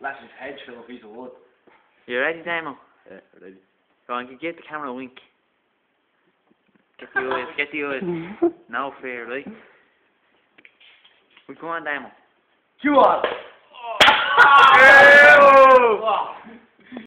Slash his head full of a piece of wood. You ready, Damo? Yeah, ready. Go on, give the camera a wink. Get the eyes, get the eyes. No fear, right? We go on, Damo. Come on! Oh!